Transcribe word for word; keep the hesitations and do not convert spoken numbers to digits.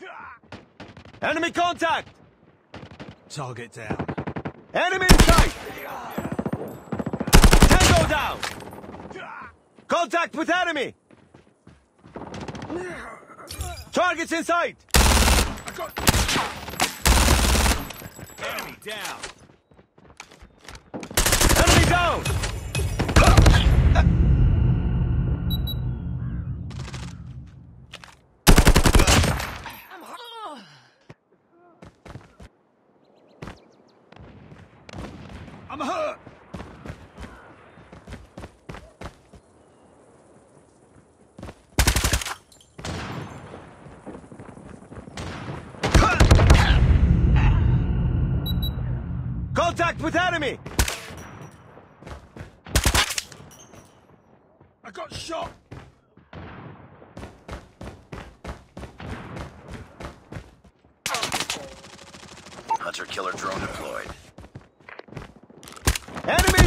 Enemy contact! Target down. Enemy in sight! Tango down! Contact with enemy! Targets in sight! Enemy down! Enemy down! I'm hurt! Contact with enemy! I got shot! Hunter-killer drone deployed. Enemy